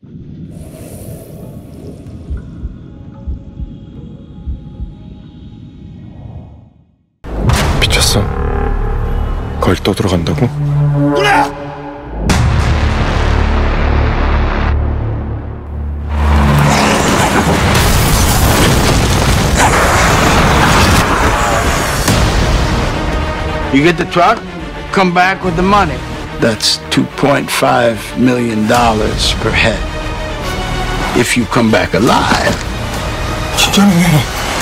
미쳤어? 거길 또 들어간다고? 누나! You get the truck, come back with the money. That's $2.5 million per head. If you come back alive. 진짜네.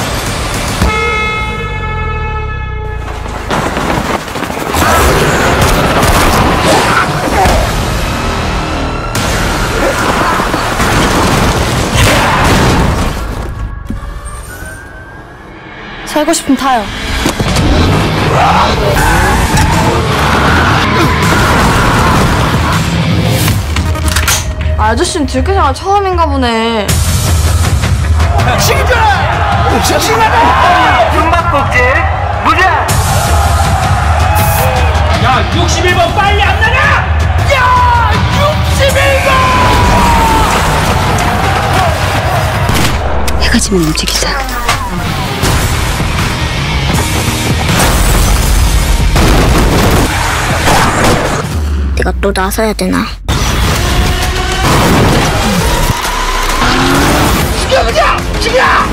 살고 싶으면 타요. 아저씨는 들깨생활 처음인가 보네. 책임져라! 조심하라! 숨바꼭질 무죄! 야, 61번 빨리 안 나가! 야! 61번! 해가 지면 움직이자. 내가 또 나서야 되나? 죽여보자! 죽여!